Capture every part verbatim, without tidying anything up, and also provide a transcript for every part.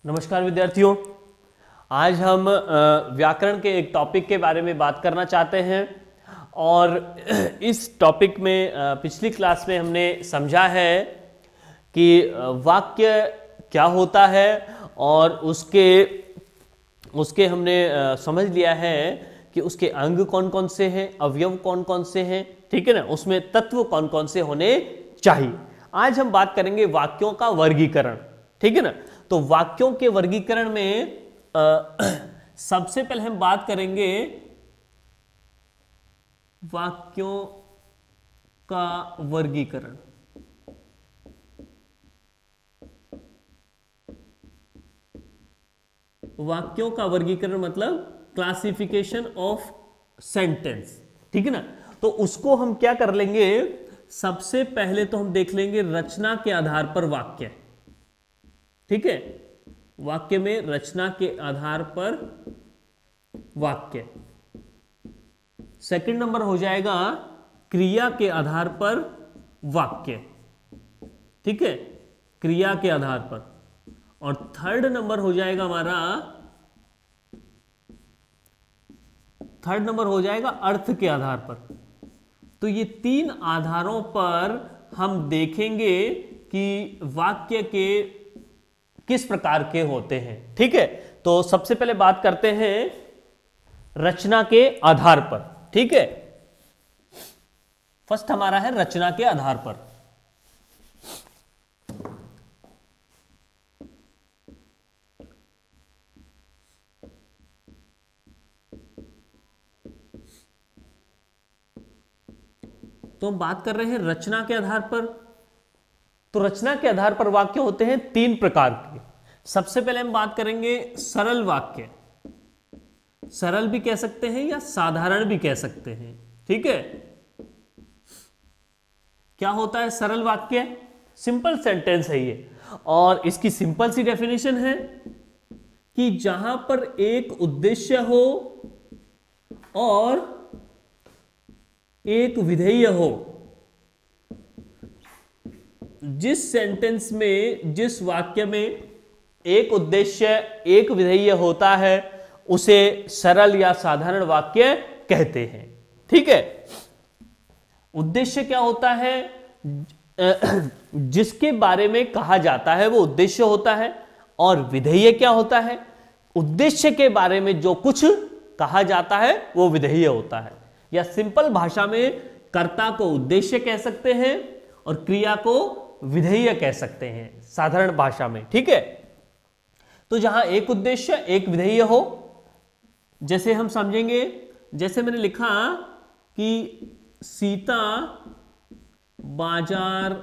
नमस्कार विद्यार्थियों, आज हम व्याकरण के एक टॉपिक के बारे में बात करना चाहते हैं। और इस टॉपिक में पिछली क्लास में हमने समझा है कि वाक्य क्या होता है और उसके उसके हमने समझ लिया है कि उसके अंग कौन कौन से हैं, अवयव कौन कौन से हैं, ठीक है ना, उसमें तत्व कौन कौन से होने चाहिए। आज हम बात करेंगे वाक्यों का वर्गीकरण, ठीक है ना। तो वाक्यों के वर्गीकरण में आ, सबसे पहले हम बात करेंगे वाक्यों का वर्गीकरण। वाक्यों का वर्गीकरण मतलब क्लासिफिकेशन ऑफ सेंटेंस, ठीक है ना। तो उसको हम क्या कर लेंगे, सबसे पहले तो हम देख लेंगे रचना के आधार पर वाक्य, ठीक है। वाक्य में रचना के आधार पर वाक्य। सेकंड नंबर हो जाएगा क्रिया के आधार पर वाक्य, ठीक है, क्रिया के आधार पर। और थर्ड नंबर हो जाएगा हमारा थर्ड नंबर हो जाएगा अर्थ के आधार पर। तो ये तीन आधारों पर हम देखेंगे कि वाक्य के किस प्रकार के होते हैं, ठीक है। तो सबसे पहले बात करते हैं रचना के आधार पर, ठीक है। फर्स्ट हमारा है रचना के आधार पर। तो हम बात कर रहे हैं रचना के आधार पर। तो रचना के आधार पर वाक्य होते हैं तीन प्रकार के। सबसे पहले हम बात करेंगे सरल वाक्य। सरल भी कह सकते हैं या साधारण भी कह सकते हैं, ठीक है। क्या होता है सरल वाक्य? सिंपल सेंटेंस है ये, और इसकी सिंपल सी डेफिनेशन है कि जहां पर एक उद्देश्य हो और एक विधेय हो। जिस सेंटेंस में, जिस वाक्य में एक उद्देश्य एक विधेय होता है उसे सरल या साधारण वाक्य कहते हैं, ठीक है। उद्देश्य क्या होता है? जिसके बारे में कहा जाता है वो उद्देश्य होता है। और विधेय क्या होता है? उद्देश्य के बारे में जो कुछ कहा जाता है वो विधेय होता है। या सिंपल भाषा में कर्ता को उद्देश्य कह सकते हैं और क्रिया को विधेय कह सकते हैं साधारण भाषा में, ठीक है। तो जहां एक उद्देश्य एक विधेय हो, जैसे हम समझेंगे, जैसे मैंने लिखा कि सीता बाजार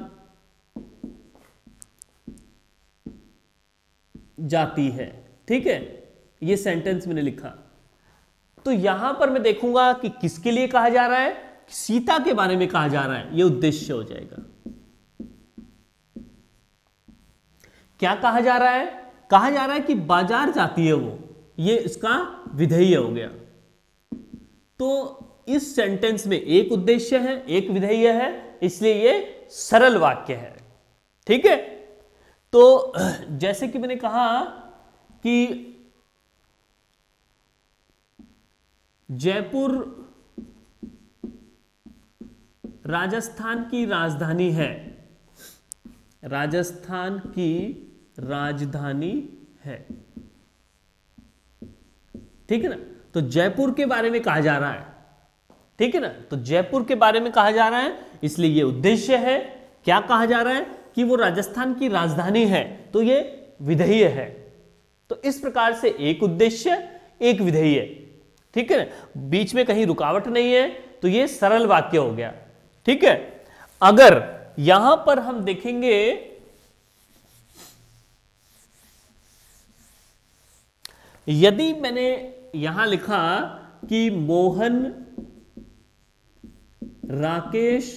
जाती है, ठीक है, ये सेंटेंस मैंने लिखा। तो यहां पर मैं देखूंगा कि किसके लिए कहा जा रहा है, सीता के बारे में कहा जा रहा है, ये उद्देश्य हो जाएगा। क्या कहा जा रहा है? कहा जा रहा है कि बाजार जाती है वो, ये इसका विधेय हो गया। तो इस सेंटेंस में एक उद्देश्य है एक विधेय है, इसलिए ये सरल वाक्य है, ठीक है। तो जैसे कि मैंने कहा कि जयपुर राजस्थान की राजधानी है, राजस्थान की राजधानी है, ठीक है ना। तो जयपुर के बारे में कहा जा रहा है, ठीक है ना। तो जयपुर के बारे में कहा जा रहा है, इसलिए ये उद्देश्य है। क्या कहा जा रहा है? कि वो राजस्थान की राजधानी है, तो ये विधेय है। तो इस प्रकार से एक उद्देश्य एक विधेय, ठीक है ना, बीच में कहीं रुकावट नहीं है, तो ये सरल वाक्य हो गया, ठीक है। अगर यहां पर हम देखेंगे यदि मैंने यहां लिखा कि मोहन राकेश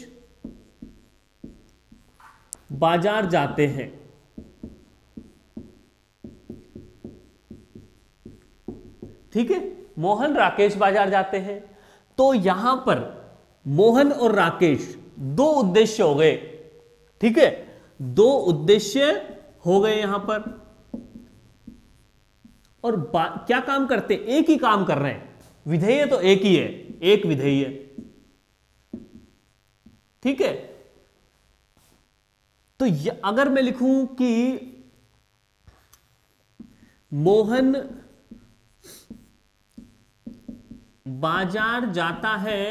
बाजार जाते हैं, ठीक है, मोहन राकेश बाजार जाते हैं। तो यहां पर मोहन और राकेश दो उद्देश्य हो गए, ठीक है, दो उद्देश्य हो गए यहां पर। और क्या काम करते, एक ही काम कर रहे हैं, विधेय तो एक ही है, एक विधेय, ठीक है। तो अगर मैं लिखूं कि मोहन बाजार जाता है,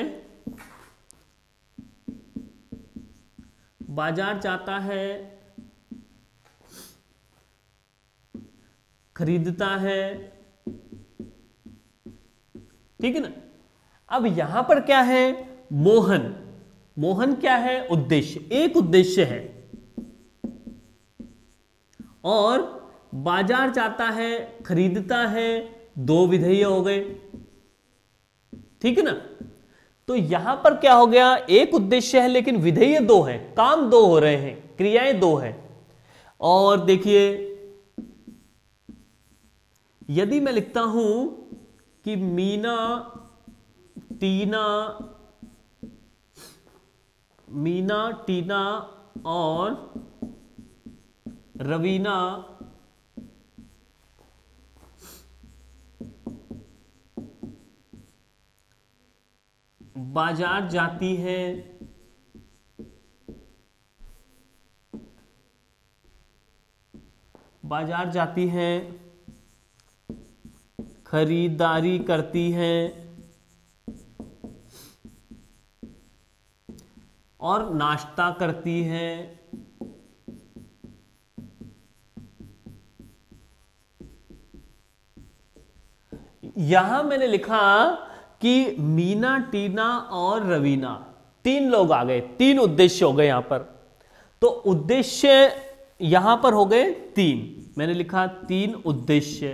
बाजार जाता है, खरीदता है, ठीक है ना। अब यहां पर क्या है, मोहन, मोहन क्या है, उद्देश्य, एक उद्देश्य है, और बाजार जाता है, खरीदता है, दो विधेय हो गए, ठीक है ना। तो यहां पर क्या हो गया, एक उद्देश्य है लेकिन विधेय दो है, काम दो हो रहे हैं, क्रियाएं दो है। और देखिए यदि मैं लिखता हूं कि मीना टीना मीना टीना और रवीना बाजार जाती है, बाजार जाती है, खरीदारी करती है और नाश्ता करती है। यहां मैंने लिखा कि मीना, टीना और रवीना, तीन लोग आ गए, तीन उद्देश्य हो गए यहां पर। तो उद्देश्य यहां पर हो गए तीन, मैंने लिखा तीन उद्देश्य,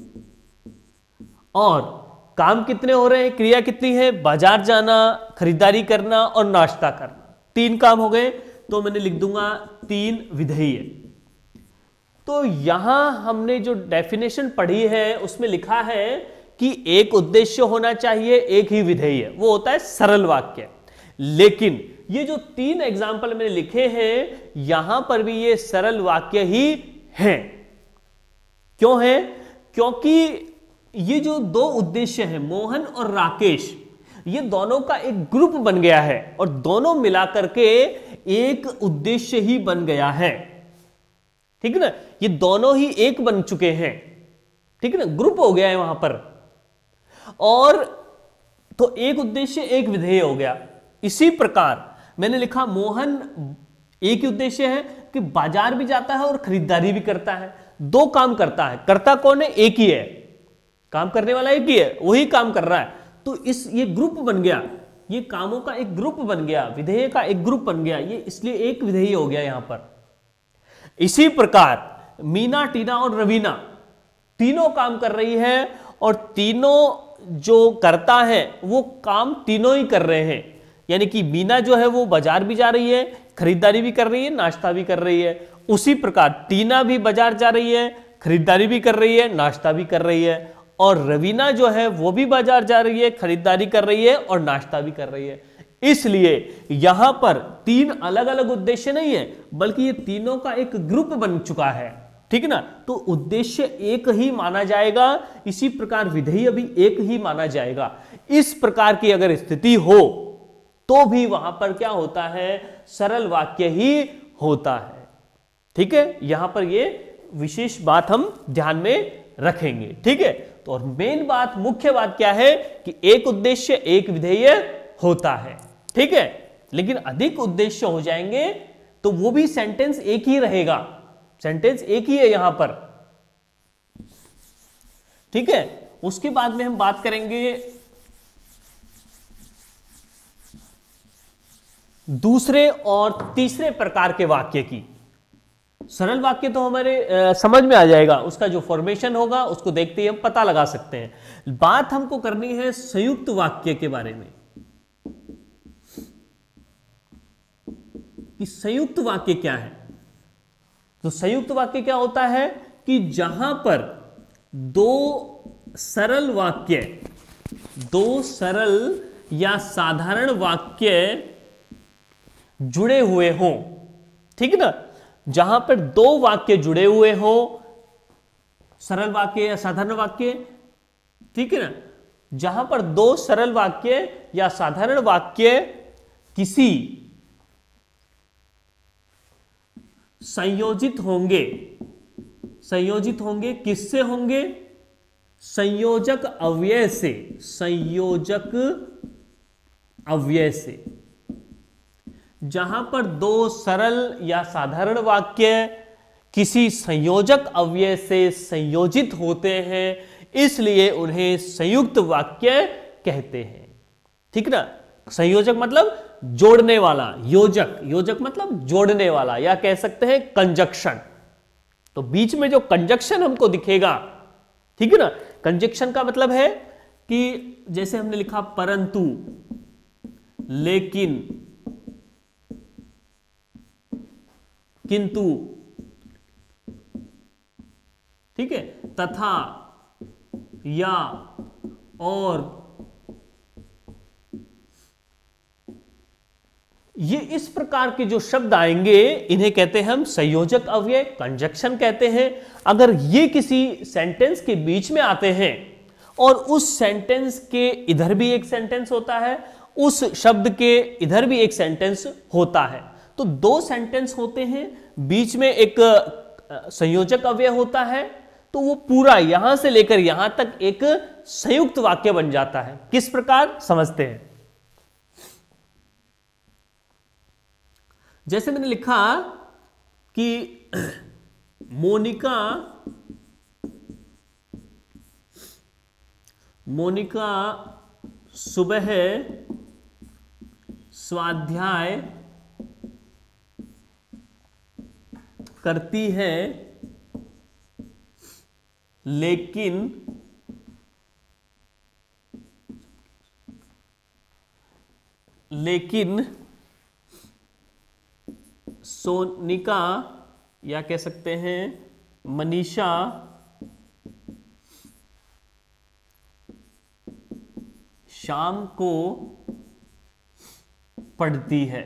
और काम कितने हो रहे हैं, क्रिया कितनी है, बाजार जाना, खरीदारी करना और नाश्ता करना, तीन काम हो गए। तो मैंने लिख दूंगा तीन विधेय। तो यहां हमने जो डेफिनेशन पढ़ी है उसमें लिखा है कि एक उद्देश्य होना चाहिए, एक ही विधेय, वो होता है सरल वाक्य। लेकिन ये जो तीन एग्जाम्पल मैंने लिखे हैं यहां पर भी ये सरल वाक्य ही हैं। क्यों है, क्योंकि ये जो दो उद्देश्य हैं, मोहन और राकेश, ये दोनों का एक ग्रुप बन गया है और दोनों मिलाकर के एक उद्देश्य ही बन गया है, ठीक है ना। ये दोनों ही एक बन चुके हैं, ठीक है ना, ग्रुप हो गया है वहां पर। और तो एक उद्देश्य एक विधेय हो गया। इसी प्रकार मैंने लिखा मोहन एक ही उद्देश्य है कि बाजार भी जाता है और खरीदारी भी करता है, दो काम करता है, करता कौन है, एक ही है, काम करने वाला एक ही है, वही काम कर रहा है। तो इस ये ग्रुप बन गया, ये कामों का एक ग्रुप बन गया, विधेय का एक ग्रुप बन गया, ये इसलिए एक विधेय हो गया यहां पर। इसी प्रकार मीना, टीना और रवीना तीनों काम कर रही है और तीनों जो करता है वो काम तीनों ही कर रहे हैं। यानी कि मीना जो है वो बाजार भी जा रही है, खरीदारी भी कर रही है, नाश्ता भी कर रही है। उसी प्रकार टीना भी बाजार जा रही है, खरीदारी भी कर रही है, नाश्ता भी कर रही है। और रवीना जो है वो भी बाजार जा रही है, खरीदारी कर रही है और नाश्ता भी कर रही है। इसलिए यहां पर तीन अलग अलग उद्देश्य नहीं है, बल्कि ये तीनों का एक ग्रुप बन चुका है, ठीक है ना। तो उद्देश्य एक ही माना जाएगा, इसी प्रकार विधेय भी एक ही माना जाएगा। इस प्रकार की अगर स्थिति हो तो भी वहां पर क्या होता है, सरल वाक्य ही होता है, ठीक है। यहां पर ये विशेष बात हम ध्यान में रखेंगे, ठीक है। तो और मेन बात, मुख्य बात क्या है कि एक उद्देश्य एक विधेय होता है, ठीक है। लेकिन अधिक उद्देश्य हो जाएंगे तो वो भी सेंटेंस एक ही रहेगा, सेंटेंस एक ही है यहां पर, ठीक है। उसके बाद में हम बात करेंगे दूसरे और तीसरे प्रकार के वाक्य की। सरल वाक्य तो हमारे आ, समझ में आ जाएगा, उसका जो फॉर्मेशन होगा उसको देखते ही हम पता लगा सकते हैं। बात हमको करनी है संयुक्त वाक्य के बारे में कि संयुक्त वाक्य क्या है। तो संयुक्त वाक्य क्या होता है कि जहां पर दो सरल वाक्य, दो सरल या साधारण वाक्य जुड़े हुए हों, ठीक है ना। जहां पर दो वाक्य जुड़े हुए हों, सरल वाक्य या साधारण वाक्य, ठीक है ना। जहां पर दो सरल वाक्य या साधारण वाक्य किसी संयोजित होंगे, संयोजित होंगे किससे होंगे, संयोजक अव्यय से, संयोजक अव्यय से। जहां पर दो सरल या साधारण वाक्य किसी संयोजक अव्यय से संयोजित होते हैं, इसलिए उन्हें संयुक्त वाक्य कहते हैं, ठीक ना। संयोजक मतलब जोड़ने वाला, योजक, योजक मतलब जोड़ने वाला, या कह सकते हैं कंजक्शन। तो बीच में जो कंजक्शन हमको दिखेगा, ठीक है ना, कंजक्शन का मतलब है कि जैसे हमने लिखा परंतु, लेकिन, किंतु, ठीक है, तथा, या, और, ये इस प्रकार के जो शब्द आएंगे इन्हें कहते हैं हम संयोजक अव्यय, कंजक्शन कहते हैं। अगर ये किसी सेंटेंस के बीच में आते हैं और उस सेंटेंस के इधर भी एक सेंटेंस होता है, उस शब्द के इधर भी एक सेंटेंस होता है, तो दो सेंटेंस होते हैं, बीच में एक संयोजक अव्यय होता है, तो वो पूरा यहां से लेकर यहां तक एक संयुक्त वाक्य बन जाता है। किस प्रकार समझते हैं। जैसे मैंने लिखा कि मोनिका मोनिका सुबह स्वाध्याय करती है, लेकिन लेकिन सोनिका, या कह सकते हैं मनीषा, शाम को पढ़ती है,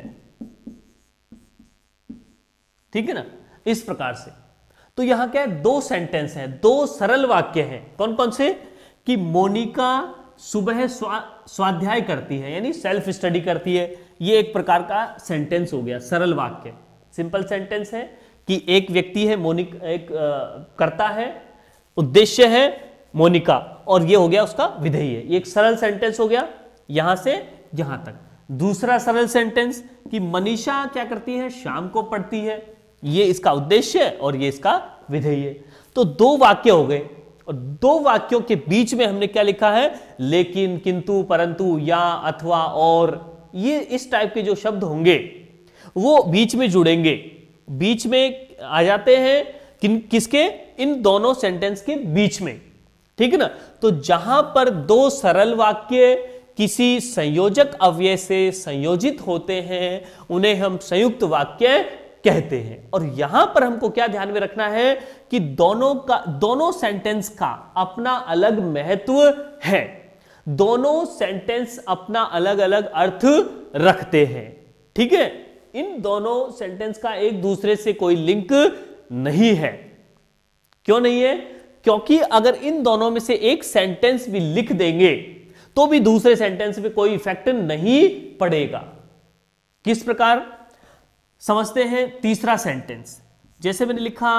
ठीक है ना, इस प्रकार से। तो यहां क्या है, दो सेंटेंस हैं, दो सरल वाक्य हैं। कौन कौन से, कि मोनिका सुबह स्वा, स्वाध्याय करती है, यानी सेल्फ स्टडी करती है, ये एक प्रकार का सेंटेंस हो गया, सरल वाक्य, सिंपल सेंटेंस है कि एक व्यक्ति है, मोनिका एक आ, करता है, उद्देश्य है मोनिका, और ये हो गया उसका विधेय है। ये एक सरल सेंटेंस हो गया यहां से यहां तक। दूसरा सरल सेंटेंस कि मनीषा क्या करती है, शाम को पढ़ती है, ये इसका उद्देश्य है और ये इसका विधेय है। तो दो वाक्य हो गए, और दो वाक्यों के बीच में हमने क्या लिखा है, लेकिन, किंतु, परंतु, या, अथवा, और, ये इस टाइप के जो शब्द होंगे वो बीच में जुड़ेंगे, बीच में आ जाते हैं किन किसके, इन दोनों सेंटेंस के बीच में, ठीक है ना। तो जहां पर दो सरल वाक्य किसी संयोजक अव्यय से संयोजित होते हैं, उन्हें हम संयुक्त वाक्य कहते हैं। और यहां पर हमको क्या ध्यान में रखना है कि दोनों का दोनों सेंटेंस का अपना अलग महत्व है, दोनों सेंटेंस अपना अलग अलग अर्थ रखते हैं, ठीक है। इन दोनों सेंटेंस का एक दूसरे से कोई लिंक नहीं है। क्यों नहीं है, क्योंकि अगर इन दोनों में से एक सेंटेंस भी लिख देंगे तो भी दूसरे सेंटेंस पे कोई इफेक्ट नहीं पड़ेगा। किस प्रकार समझते हैं। तीसरा सेंटेंस, जैसे मैंने लिखा,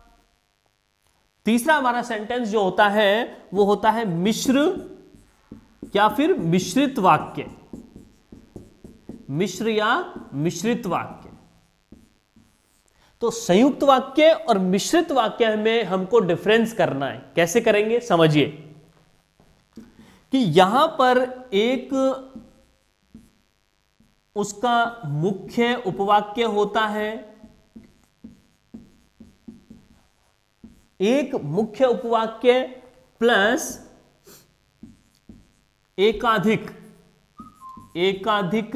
तीसरा हमारा सेंटेंस जो होता है वो होता है मिश्र या फिर मिश्रित वाक्य, मिश्र या मिश्रित वाक्य। तो संयुक्त वाक्य और मिश्रित वाक्य में हमको डिफरेंस करना है। कैसे करेंगे, समझिए कि यहां पर एक उसका मुख्य उपवाक्य होता है, एक मुख्य उपवाक्य प्लस एकाधिक एकाधिक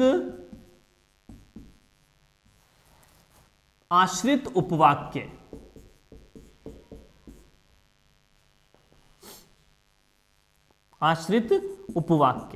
आश्रित उपवाक्य। आश्रित उपवाक्य,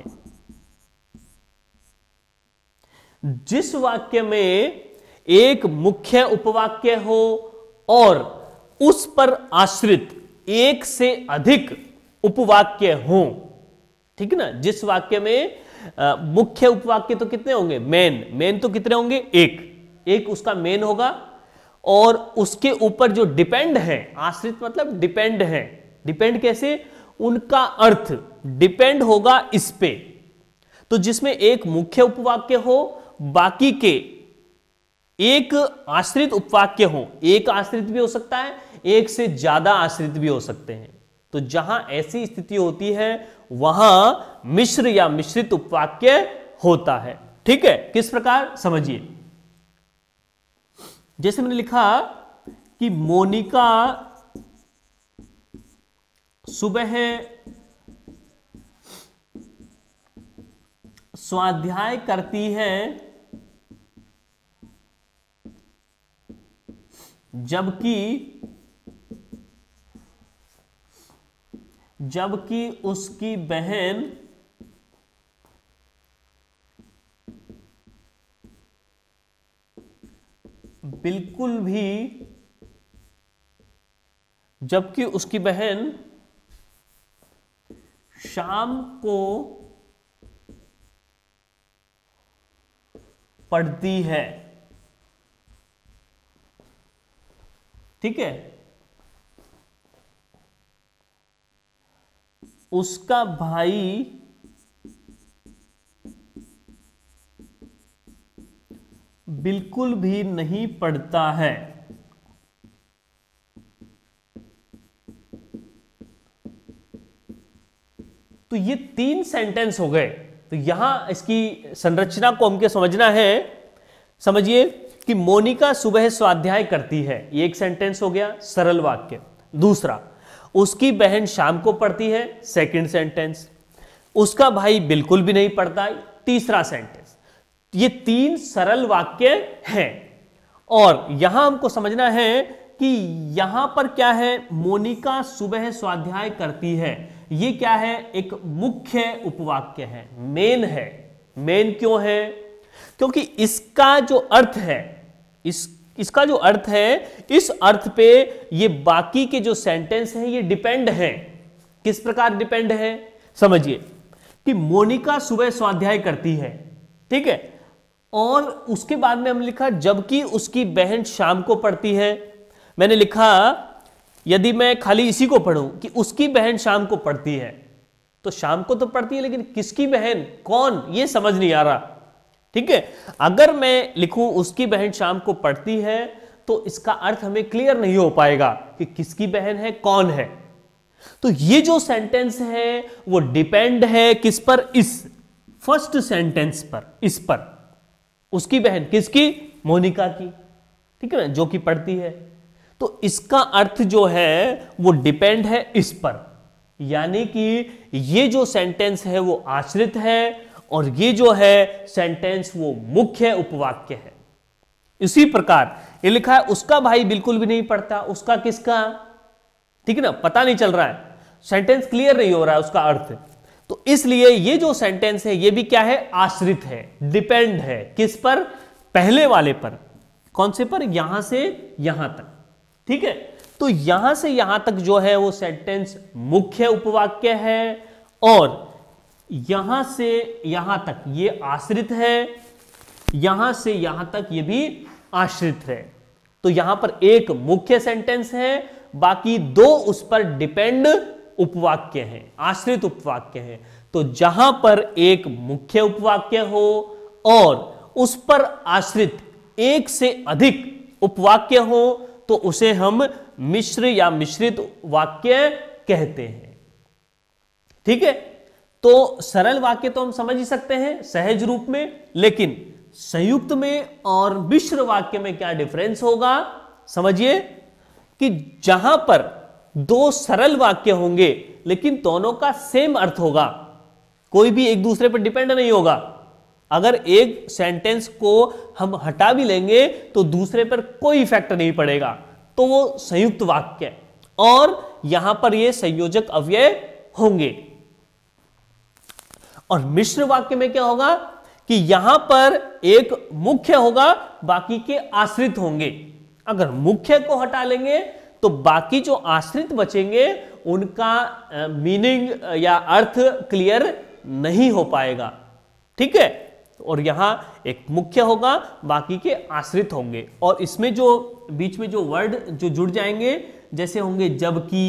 जिस वाक्य में एक मुख्य उपवाक्य हो और उस पर आश्रित एक से अधिक उपवाक्य हों, ठीक है ना। जिस वाक्य में आ, मुख्य उपवाक्य तो कितने होंगे, मेन मेन तो कितने होंगे, एक एक उसका मेन होगा, और उसके ऊपर जो डिपेंड है, आश्रित मतलब डिपेंड है, डिपेंड कैसे, उनका अर्थ डिपेंड होगा इस पे। तो जिसमें एक मुख्य उपवाक्य हो, बाकी के एक आश्रित उपवाक्य हो, एक आश्रित भी हो सकता है, एक से ज्यादा आश्रित भी हो सकते हैं। तो जहां ऐसी स्थिति होती है वहां मिश्र या मिश्रित उपवाक्य होता है, ठीक है। किस प्रकार, समझिए। जैसे मैंने लिखा कि मोनिका सुबह स्वाध्याय करती है जबकि जबकि उसकी बहन बिल्कुल भी जबकि उसकी बहन शाम को पढ़ती है, ठीक है। उसका भाई बिल्कुल भी नहीं पढ़ता है। तो ये तीन सेंटेंस हो गए। तो यहां इसकी संरचना को हमको समझना है। समझिए कि मोनिका सुबह स्वाध्याय करती है, ये एक सेंटेंस हो गया, सरल वाक्य। दूसरा, उसकी बहन शाम को पढ़ती है, सेकंड सेंटेंस। उसका भाई बिल्कुल भी नहीं पढ़ता, तीसरा सेंटेंस। ये तीन सरल वाक्य हैं। और यहां हमको समझना है कि यहां पर क्या है, मोनिका सुबह स्वाध्याय करती है, ये क्या है, एक मुख्य उपवाक्य है, मेन है। मेन क्यों है, क्योंकि इसका जो अर्थ है, इस इसका जो अर्थ है, इस अर्थ पे ये बाकी के जो सेंटेंस हैं ये डिपेंड हैं। किस प्रकार डिपेंड है, समझिए कि मोनिका सुबह स्वाध्याय करती है, ठीक है। और उसके बाद में हम लिखा जबकि उसकी बहन शाम को पढ़ती है। मैंने लिखा यदि मैं खाली इसी को पढ़ूं कि उसकी बहन शाम को पढ़ती है, तो शाम को तो पढ़ती है, लेकिन किसकी बहन, कौन, ये समझ नहीं आ रहा, ठीक है। अगर मैं लिखूं उसकी बहन शाम को पढ़ती है, तो इसका अर्थ हमें क्लियर नहीं हो पाएगा कि किसकी बहन है, कौन है। तो ये जो सेंटेंस है वो डिपेंड है किस पर, इस फर्स्ट सेंटेंस पर, इस पर। उसकी बहन किसकी, मोनिका की, ठीक है ना, जो कि पढ़ती है। तो इसका अर्थ जो है वो डिपेंड है इस पर, यानी कि ये जो सेंटेंस है वो आश्रित है, और ये जो है सेंटेंस वो मुख्य उपवाक्य है। इसी प्रकार ये लिखा है उसका भाई बिल्कुल भी नहीं पढ़ता, उसका किसका, ठीक है ना, पता नहीं चल रहा है, सेंटेंस क्लियर नहीं हो रहा है उसका अर्थ। तो इसलिए ये जो सेंटेंस है ये भी क्या है, आश्रित है, डिपेंड है किस पर, पहले वाले पर। कौन से पर, यहां से यहां तक, ठीक है। तो यहां से यहां तक जो है वो सेंटेंस मुख्य उपवाक्य है, और यहां से यहां तक ये आश्रित है, यहां से यहां तक ये भी आश्रित है। तो यहां पर एक मुख्य सेंटेंस है, बाकी दो उस पर डिपेंड उपवाक्य हैं, आश्रित उपवाक्य हैं। तो जहां पर एक मुख्य उपवाक्य हो और उस पर आश्रित एक से अधिक उपवाक्य हो, तो उसे हम मिश्र या मिश्रित वाक्य कहते हैं, ठीक है। तो सरल वाक्य तो हम समझ ही सकते हैं सहज रूप में, लेकिन संयुक्त में और मिश्र वाक्य में क्या डिफरेंस होगा, समझिए कि जहां पर दो सरल वाक्य होंगे लेकिन दोनों का सेम अर्थ होगा, कोई भी एक दूसरे पर डिपेंड नहीं होगा। अगर एक सेंटेंस को हम हटा भी लेंगे तो दूसरे पर कोई इफेक्ट नहीं पड़ेगा, तो वो संयुक्त वाक्य है। और यहां पर ये संयोजक अव्यय होंगे। और मिश्र वाक्य में क्या होगा कि यहां पर एक मुख्य होगा, बाकी के आश्रित होंगे। अगर मुख्य को हटा लेंगे तो बाकी जो आश्रित बचेंगे उनका मीनिंग या अर्थ क्लियर नहीं हो पाएगा। ठीक है, और यहां एक मुख्य होगा, बाकी के आश्रित होंगे। और इसमें जो बीच में जो वर्ड जो जुड़ जाएंगे, जैसे होंगे जबकि,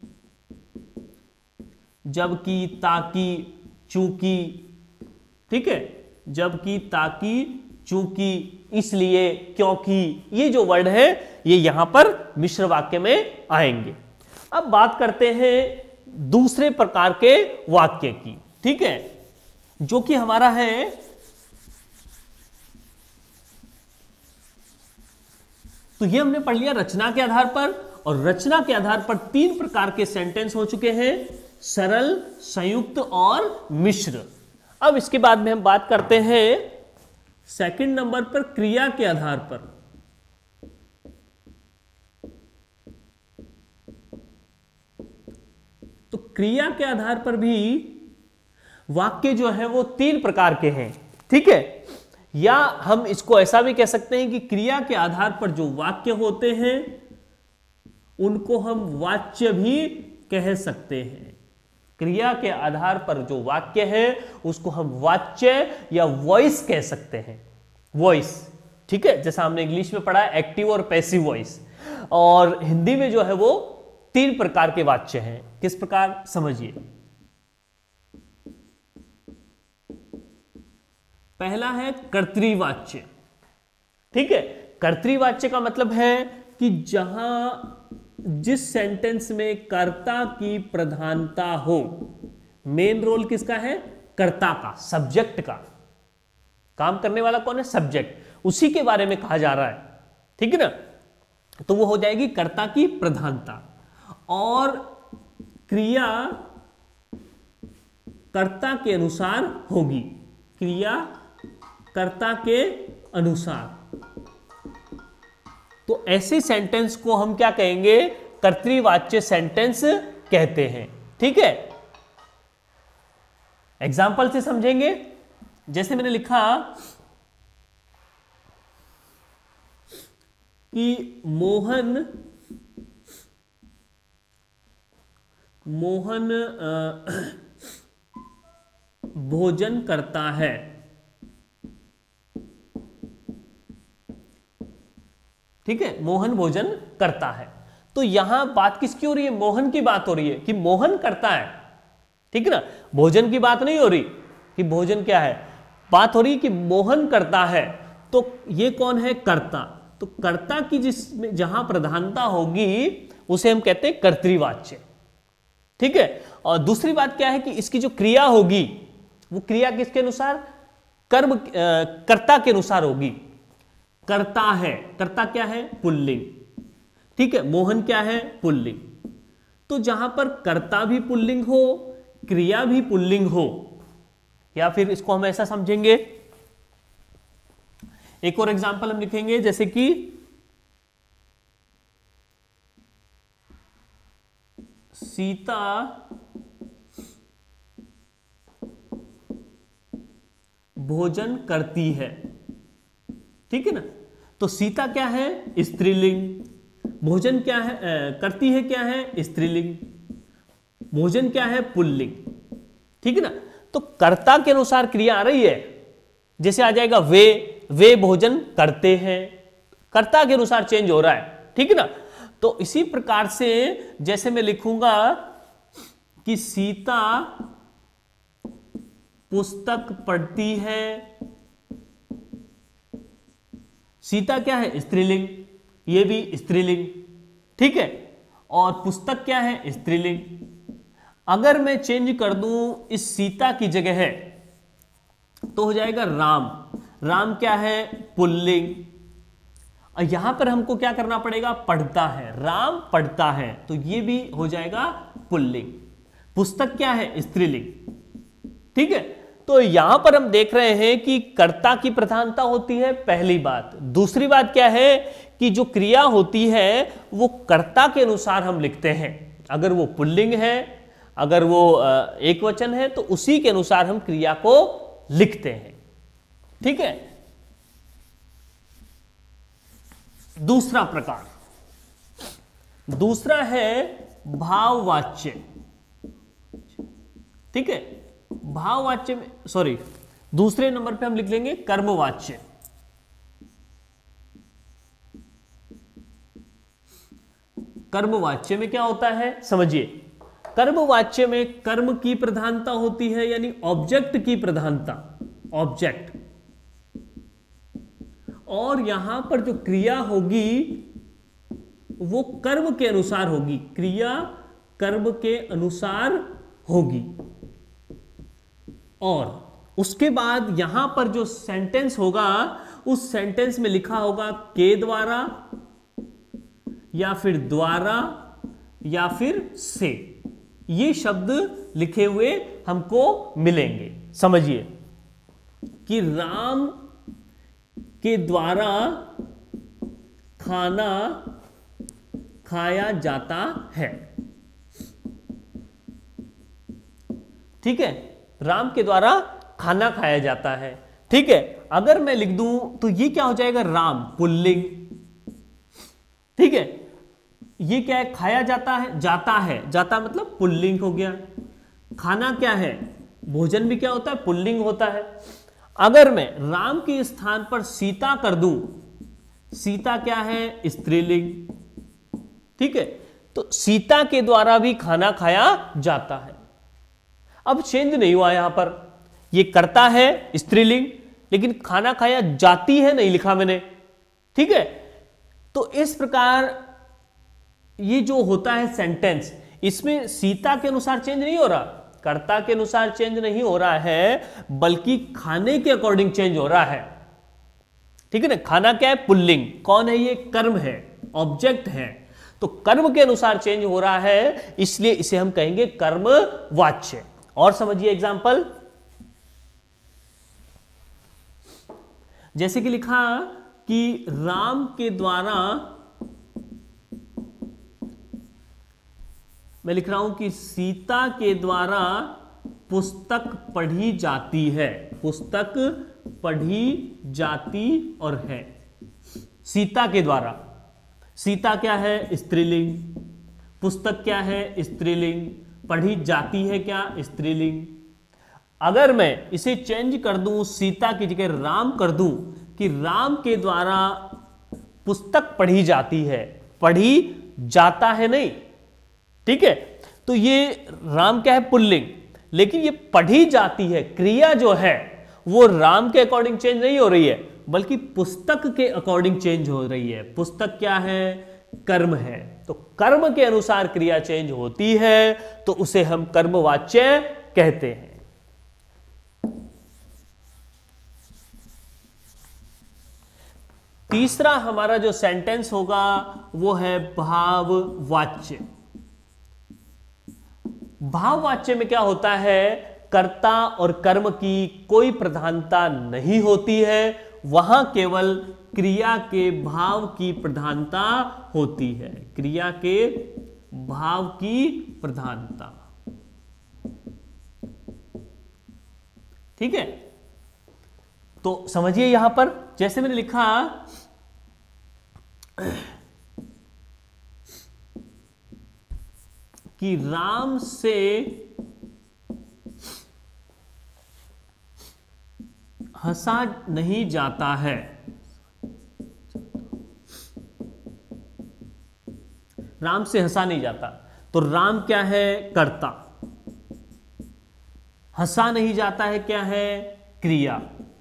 जबकि, ताकि, चूंकि। ठीक है, जबकि, ताकि, चूंकि, इसलिए, क्योंकि, ये जो वर्ड है ये यहां पर मिश्र वाक्य में आएंगे। अब बात करते हैं दूसरे प्रकार के वाक्य की। ठीक है, जो कि हमारा है तो ये हमने पढ़ लिया रचना के आधार पर, और रचना के आधार पर तीन प्रकार के सेंटेंस हो चुके हैं, सरल, संयुक्त और मिश्र। अब इसके बाद में हम बात करते हैं सेकंड नंबर पर क्रिया के आधार पर। तो क्रिया के आधार पर भी वाक्य जो है वो तीन प्रकार के हैं। ठीक है, या हम इसको ऐसा भी कह सकते हैं कि क्रिया के आधार पर जो वाक्य होते हैं उनको हम वाच्य भी कह सकते हैं। क्रिया के आधार पर जो वाक्य है उसको हम वाच्य या वॉइस कह सकते हैं, वॉइस। ठीक है, जैसा हमने इंग्लिश में पढ़ा है एक्टिव और पैसिव वॉइस, और हिंदी में जो है वो तीन प्रकार के वाच्य हैं। किस प्रकार, समझिए। पहला है कर्तृवाच्य। ठीक है, कर्तृवाच्य का मतलब है कि जहां जिस सेंटेंस में कर्ता की प्रधानता हो, मेन रोल किसका है, कर्ता का, सब्जेक्ट का। काम करने वाला कौन है, सब्जेक्ट, उसी के बारे में कहा जा रहा है। ठीक है ना, तो वो हो जाएगी कर्ता की प्रधानता। और क्रिया कर्ता के अनुसार होगी, क्रिया कर्ता के अनुसार। तो ऐसे सेंटेंस को हम क्या कहेंगे, कर्तृवाच्य सेंटेंस कहते हैं। ठीक है, एग्जाम्पल से समझेंगे। जैसे मैंने लिखा कि मोहन मोहन भोजन करता है। ठीक है, मोहन भोजन करता है। तो यहां बात किसकी हो रही है, मोहन की बात हो रही है कि मोहन करता है। ठीक है ना, भोजन की बात नहीं हो रही कि भोजन क्या है, बात हो रही कि मोहन करता है। तो ये कौन है, कर्ता। तो कर्ता की जिसमें जहां प्रधानता होगी उसे हम कहते हैं कर्तृवाच्य। ठीक है, और दूसरी बात क्या है कि इसकी जो क्रिया होगी वो क्रिया किसके अनुसार, कर्म कर्ता के अनुसार होगी। कर्ता है, कर्ता क्या है, पुल्लिंग। ठीक है, मोहन क्या है, पुल्लिंग। तो जहां पर कर्ता भी पुल्लिंग हो, क्रिया भी पुल्लिंग हो, या फिर इसको हम ऐसा समझेंगे, एक और एग्जांपल हम लिखेंगे, जैसे कि सीता भोजन करती है। ठीक है ना, तो सीता क्या है, स्त्रीलिंग। भोजन क्या है, आ, करती है क्या है, स्त्रीलिंग। भोजन क्या है, पुल्लिंग। ठीक है ना, तो कर्ता के अनुसार क्रिया आ रही है। जैसे आ जाएगा वे, वे भोजन करते हैं, कर्ता के अनुसार चेंज हो रहा है। ठीक है ना, तो इसी प्रकार से जैसे मैं लिखूंगा कि सीता पुस्तक पढ़ती है। सीता क्या है, स्त्रीलिंग, ये भी स्त्रीलिंग। ठीक है, और पुस्तक क्या है, स्त्रीलिंग। अगर मैं चेंज कर दूं इस सीता की जगह है तो हो जाएगा राम। राम क्या है, पुल्लिंग। और यहां पर हमको क्या करना पड़ेगा, पढ़ता है, राम पढ़ता है, तो ये भी हो जाएगा पुल्लिंग। पुस्तक क्या है, स्त्रीलिंग। ठीक है, तो यहां पर हम देख रहे हैं कि कर्ता की प्रधानता होती है, पहली बात। दूसरी बात क्या है कि जो क्रिया होती है वो कर्ता के अनुसार हम लिखते हैं। अगर वो पुल्लिंग है, अगर वो एक वचन है, तो उसी के अनुसार हम क्रिया को लिखते हैं। ठीक है, दूसरा प्रकार, दूसरा है भाववाच्य। ठीक है, भाववाच्य में सॉरी दूसरे नंबर पे हम लिख लेंगे कर्मवाच्य। कर्मवाच्य में क्या होता है समझिए, कर्मवाच्य में कर्म की प्रधानता होती है, यानी ऑब्जेक्ट की प्रधानता, ऑब्जेक्ट, और यहां पर जो क्रिया होगी वो कर्म के अनुसार होगी, क्रिया कर्म के अनुसार होगी। और उसके बाद यहां पर जो सेंटेंस होगा उस सेंटेंस में लिखा होगा के द्वारा या फिर द्वारा या फिर से, ये शब्द लिखे हुए हमको मिलेंगे। समझिए कि राम के द्वारा खाना खाया जाता है। ठीक है, राम के द्वारा खाना खाया जाता है। ठीक है, अगर मैं लिख दूं तो ये क्या हो जाएगा, राम पुल्लिंग। ठीक है, ये क्या है, खाया जाता है, जाता है, जाता मतलब पुल्लिंग हो गया। खाना क्या है, भोजन भी क्या होता है, पुल्लिंग होता है। अगर मैं राम के स्थान पर सीता कर दूं, सीता क्या है, स्त्रीलिंग। ठीक है, तो सीता के द्वारा भी खाना खाया जाता है। अब चेंज नहीं हुआ यहां पर, ये करता है स्त्रीलिंग, लेकिन खाना खाया जाती है नहीं लिखा मैंने। ठीक है, तो इस प्रकार ये जो होता है सेंटेंस, इसमें सीता के अनुसार चेंज नहीं हो रहा, कर्ता के अनुसार चेंज नहीं हो रहा है, बल्कि खाने के अकॉर्डिंग चेंज हो रहा है। ठीक है ना, खाना क्या है, पुल्लिंग, कौन है ये, कर्म है, ऑब्जेक्ट है, तो कर्म के अनुसार चेंज हो रहा है, इसलिए इसे हम कहेंगे कर्मवाच्य। और समझिए एग्जांपल, जैसे कि लिखा कि राम के द्वारा, मैं लिख रहा हूं कि सीता के द्वारा पुस्तक पढ़ी जाती है, पुस्तक पढ़ी जाती और है, सीता के द्वारा। सीता क्या है, स्त्रीलिंग, पुस्तक क्या है, स्त्रीलिंग, पढ़ी जाती है क्या, स्त्रीलिंग। अगर मैं इसे चेंज कर दूं, सीता की जगह राम कर दूं, कि राम के द्वारा पुस्तक पढ़ी जाती है, पढ़ी जाता है नहीं। ठीक है, तो ये राम क्या है, पुल्लिंग, लेकिन ये पढ़ी जाती है, क्रिया जो है वो राम के अकॉर्डिंग चेंज नहीं हो रही है, बल्कि पुस्तक के अकॉर्डिंग चेंज हो रही है। पुस्तक क्या है, कर्म है, तो कर्म के अनुसार क्रिया चेंज होती है, तो उसे हम कर्मवाच्य कहते हैं। तीसरा हमारा जो सेंटेंस होगा वो है भाववाच्य। भाववाच्य में क्या होता है, कर्ता और कर्म की कोई प्रधानता नहीं होती है, वहां केवल क्रिया के भाव की प्रधानता होती है, क्रिया के भाव की प्रधानता। ठीक है, तो समझिए यहां पर जैसे मैंने लिखा कि राम से हंसा नहीं जाता है, राम से हंसा नहीं जाता, तो राम क्या है, कर्ता, हंसा नहीं जाता है क्या है, क्रिया,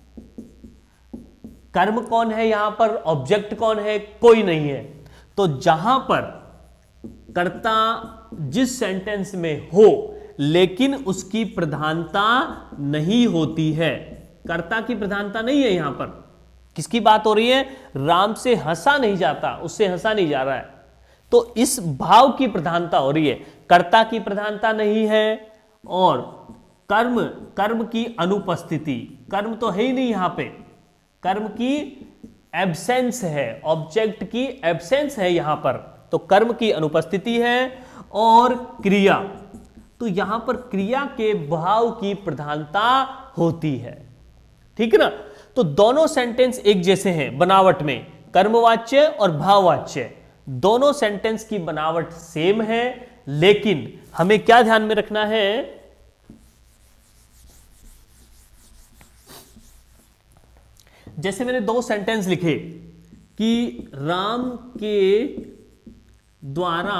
कर्म कौन है यहां पर, ऑब्जेक्ट कौन है, कोई नहीं है। तो जहां पर कर्ता जिस सेंटेंस में हो लेकिन उसकी प्रधानता नहीं होती है, कर्ता की प्रधानता नहीं है, यहां पर किसकी बात हो रही है, राम से हंसा नहीं जाता, उससे हंसा नहीं जा रहा है, तो इस भाव की प्रधानता हो रही है, कर्ता की प्रधानता नहीं है। और कर्म, कर्म की अनुपस्थिति, कर्म तो है ही नहीं यहां पे, कर्म की एब्सेंस है, ऑब्जेक्ट की एब्सेंस है यहां पर, तो कर्म की अनुपस्थिति है। और क्रिया, तो यहां पर क्रिया के भाव की प्रधानता होती है। ठीक है ना, तो दोनों सेंटेंस एक जैसे हैं बनावट में, कर्मवाच्य और भाववाच्य, दोनों सेंटेंस की बनावट सेम है, लेकिन हमें क्या ध्यान में रखना है, जैसे मैंने दो सेंटेंस लिखे कि राम के द्वारा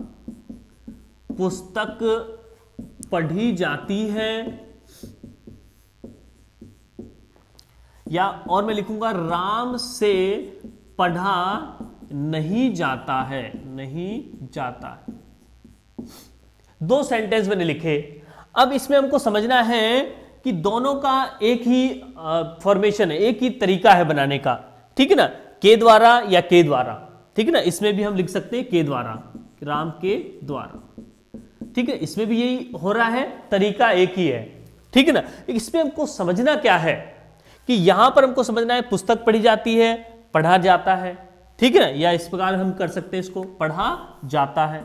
पुस्तक पढ़ी जाती है, या और मैं लिखूंगा राम से पढ़ा नहीं जाता है, नहीं जाता है। दो सेंटेंस मैंने लिखे। अब इसमें हमको समझना है कि दोनों का एक ही फॉर्मेशन है, एक ही तरीका है बनाने का, ठीक है ना, के द्वारा या के द्वारा, ठीक है ना। इसमें भी हम लिख सकते हैं के द्वारा, राम के द्वारा, ठीक है। इसमें भी यही हो रहा है, तरीका एक ही है, ठीक है ना। इसमें हमको समझना क्या है कि यहां पर हमको समझना है पुस्तक पढ़ी जाती है, पढ़ा जाता है, ठीक है ना, या इस प्रकार हम कर सकते हैं इसको, पढ़ा जाता है,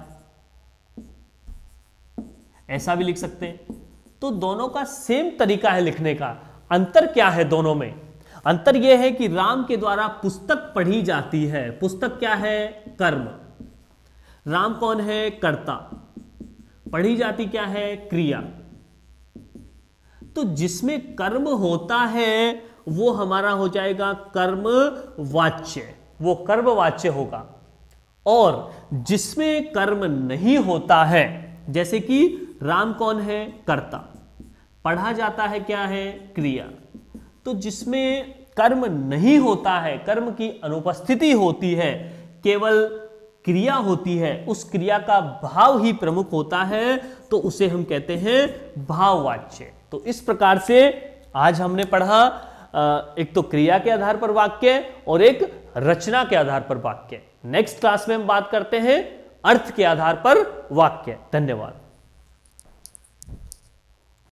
ऐसा भी लिख सकते हैं। तो दोनों का सेम तरीका है लिखने का। अंतर क्या है दोनों में? अंतर यह है कि राम के द्वारा पुस्तक पढ़ी जाती है। पुस्तक क्या है? कर्म। राम कौन है? कर्ता। पढ़ी जाती क्या है? क्रिया। तो जिसमें कर्म होता है वो हमारा हो जाएगा कर्म वाच्य, वो कर्म वाच्य होगा। और जिसमें कर्म नहीं होता है, जैसे कि राम कौन है? कर्ता। पढ़ा जाता है क्या है? क्रिया। तो जिसमें कर्म नहीं होता है, कर्म की अनुपस्थिति होती है, केवल क्रिया होती है, उस क्रिया का भाव ही प्रमुख होता है, तो उसे हम कहते हैं भाववाच्य। तो इस प्रकार से आज हमने पढ़ा एक तो क्रिया के आधार पर वाक्य और एक रचना के आधार पर वाक्य। नेक्स्ट क्लास में हम बात करते हैं अर्थ के आधार पर वाक्य। धन्यवाद।